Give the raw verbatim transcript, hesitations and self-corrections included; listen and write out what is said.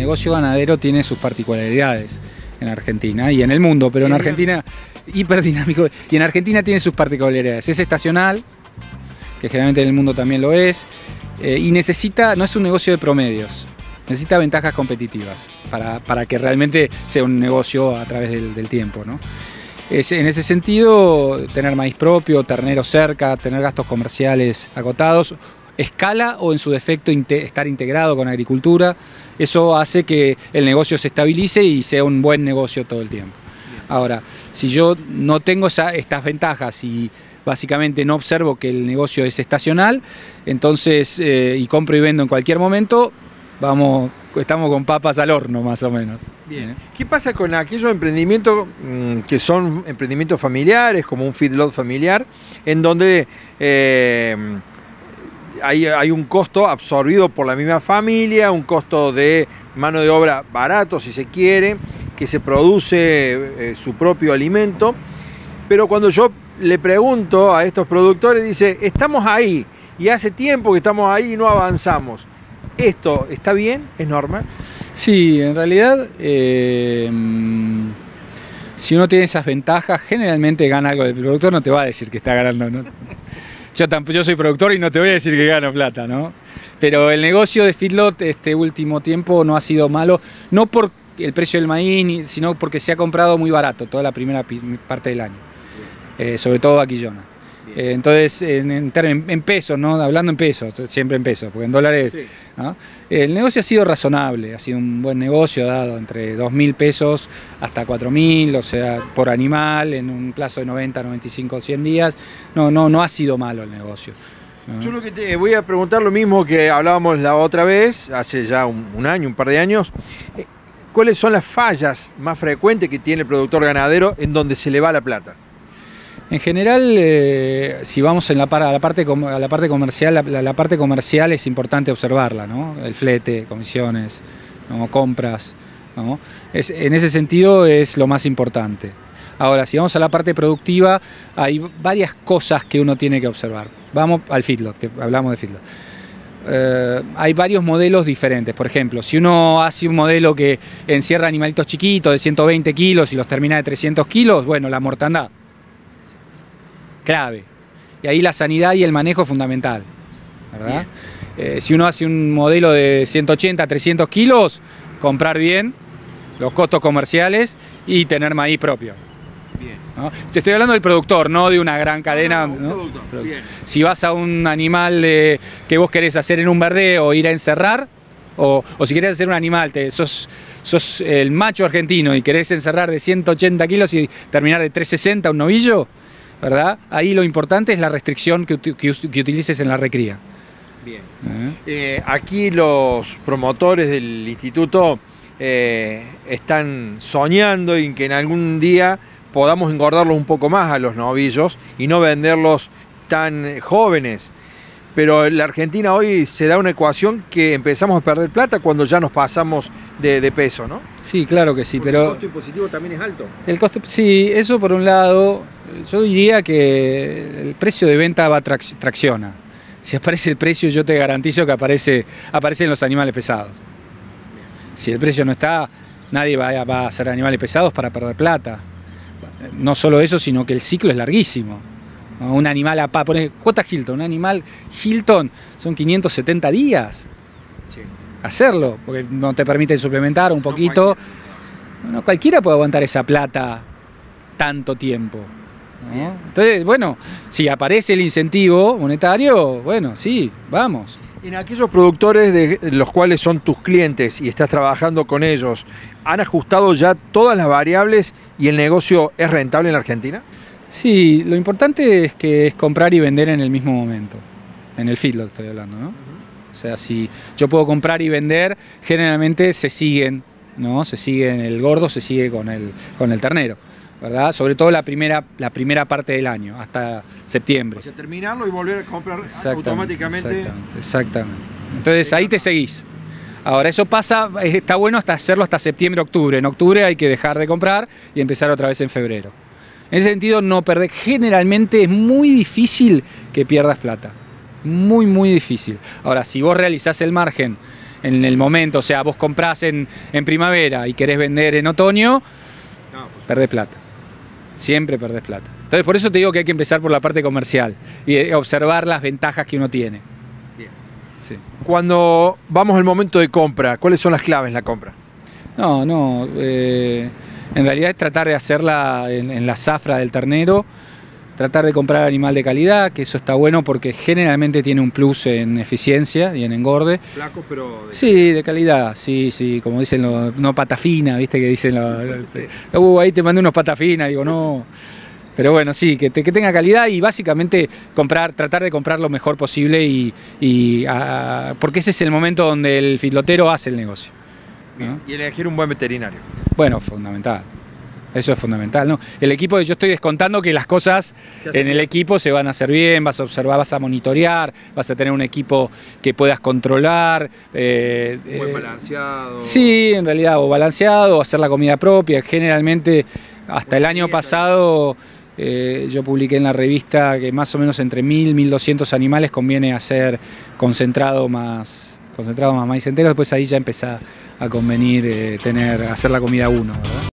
negocio ganadero tiene sus particularidades en Argentina y en el mundo, pero en Argentina, hiperdinámico, y en Argentina tiene sus particularidades. Es estacional, que generalmente en el mundo también lo es, eh, y necesita, no es un negocio de promedios, necesita ventajas competitivas para, para que realmente sea un negocio a través del, del tiempo, ¿no? Es, en ese sentido, tener maíz propio, ternero cerca, tener gastos comerciales acotados, escala o en su defecto inte, estar integrado con agricultura, eso hace que el negocio se estabilice y sea un buen negocio todo el tiempo. Ahora, si yo no tengo esa, estas ventajas y básicamente no observo que el negocio es estacional, entonces, eh, y compro y vendo en cualquier momento, vamos, estamos con papas al horno más o menos. Bien. ¿Qué pasa con aquellos emprendimientos mmm, que son emprendimientos familiares, como un feedlot familiar, en donde eh, hay, hay un costo absorbido por la misma familia, un costo de mano de obra barato, si se quiere, que se produce eh, su propio alimento, pero cuando yo le pregunto a estos productores, dice, estamos ahí, y hace tiempo que estamos ahí y no avanzamos. ¿Esto está bien? ¿Es normal? Sí, en realidad, eh, si uno tiene esas ventajas, generalmente gana algo. El productor no te va a decir que está ganando, ¿no? Yo, tampoco, yo soy productor y no te voy a decir que gano plata, ¿no? Pero el negocio de feedlot este último tiempo no ha sido malo, no por el precio del maíz, sino porque se ha comprado muy barato toda la primera parte del año, eh, sobre todo vaquillona. Eh, entonces, en, en, en pesos, ¿no? Hablando en pesos, siempre en pesos, porque en dólares, sí. ¿no? El negocio ha sido razonable, ha sido un buen negocio, dado entre dos mil pesos hasta cuatro mil, o sea, por animal, en un plazo de noventa, noventa y cinco, cien días. No, no, no ha sido malo el negocio. ¿no? Yo lo que te voy a preguntar lo mismo que hablábamos la otra vez, hace ya un, un año, un par de años. ¿Cuáles son las fallas más frecuentes que tiene el productor ganadero en donde se le va la plata? En general, eh, si vamos en la, a, la parte, a la parte comercial, la, la parte comercial es importante observarla, ¿no? El flete, comisiones, ¿no? Compras, ¿no? Es, en ese sentido es lo más importante. Ahora, si vamos a la parte productiva, hay varias cosas que uno tiene que observar. Vamos al feedlot, que hablamos de feedlot. Eh, hay varios modelos diferentes. Por ejemplo, si uno hace un modelo que encierra animalitos chiquitos de ciento veinte kilos y los termina de trescientos kilos, bueno, la mortandad. Clave. Y ahí la sanidad y el manejo es fundamental, ¿verdad? Eh, si uno hace un modelo de ciento ochenta, trescientos kilos, comprar bien, los costos comerciales y tener maíz propio. Bien. ¿No? Te estoy hablando del productor, no de una gran cadena. No, no, ¿no? Productor. Bien. Si vas a un animal de, que vos querés hacer en un verdeo o ir a encerrar, o, o si querés hacer un animal, te, sos, sos el macho argentino y querés encerrar de ciento ochenta kilos y terminar de trescientos sesenta un novillo, ¿verdad? Ahí lo importante es la restricción que, que, que utilices en la recría. Bien. ¿Eh? Eh, aquí los promotores del instituto eh, están soñando en que en algún día podamos engordarlos un poco más a los novillos y no venderlos tan jóvenes. Pero en la Argentina hoy se da una ecuación que empezamos a perder plata cuando ya nos pasamos de, de peso, ¿no? Sí, claro que sí, porque pero... el costo impositivo también es alto. El costo, sí, eso por un lado, yo diría que el precio de venta va trac tracciona. Si aparece el precio, yo te garantizo que aparece, aparecen los animales pesados. Si el precio no está, nadie va a, va a hacer animales pesados para perder plata. No solo eso, sino que el ciclo es larguísimo. Un animal a pa, poner cuota Hilton, un animal Hilton son quinientos setenta días. Sí. Hacerlo, porque no te permiten suplementar un poquito. No cualquiera, no, cualquiera puede aguantar esa plata tanto tiempo, ¿no? Entonces, bueno, si aparece el incentivo monetario, bueno, sí, vamos. En aquellos productores de los cuales son tus clientes y estás trabajando con ellos, ¿han ajustado ya todas las variables y el negocio es rentable en la Argentina? Sí, lo importante es que es comprar y vender en el mismo momento. En el feedlot estoy hablando, ¿no? Uh-huh. O sea, si yo puedo comprar y vender, generalmente se siguen, ¿no? Se siguen, el gordo se sigue con el, con el ternero, ¿verdad? Sobre todo la primera, la primera parte del año, hasta septiembre. O sea, terminarlo y volver a comprar exactamente, automáticamente. Exactamente, exactamente. Entonces ahí te seguís. Ahora, eso pasa, está bueno hasta hacerlo hasta septiembre, octubre. En octubre hay que dejar de comprar y empezar otra vez en febrero. En ese sentido, no perder. Generalmente es muy difícil que pierdas plata. Muy, muy difícil. Ahora, si vos realizás el margen en el momento. O sea, vos comprás en, en primavera y querés vender en otoño, no, pues, perdés plata. Siempre perdés plata. Entonces, por eso te digo que hay que empezar por la parte comercial y observar las ventajas que uno tiene. Bien. Sí. Cuando vamos al momento de compra, ¿cuáles son las claves en la compra? No, no. Eh, en realidad es tratar de hacerla en, en la zafra del ternero, tratar de comprar animal de calidad, que eso está bueno porque generalmente tiene un plus en eficiencia y en engorde. Flacos, pero... De... Sí, de calidad, sí, sí, como dicen los, no pata fina, viste que dicen los... Sí. Uh, ahí te mandé unos pata fina, digo, no... Pero bueno, sí, que, te, que tenga calidad y básicamente comprar, tratar de comprar lo mejor posible y, y a, porque ese es el momento donde el feedlotero hace el negocio, ¿no? Y elegir un buen veterinario. Bueno, fundamental. Eso es fundamental, ¿no? El equipo, yo estoy descontando que las cosas en el equipo se van a hacer bien, vas a observar, vas a monitorear, vas a tener un equipo que puedas controlar. Eh, Muy eh, balanceado. Sí, en realidad, o balanceado, o hacer la comida propia. Generalmente, hasta el año pasado, eh, yo publiqué en la revista que más o menos entre mil y mil doscientos animales conviene hacer concentrado más, concentrado más maíz entero, después ahí ya empezá a convenir eh, tener, hacer la comida uno, ¿verdad?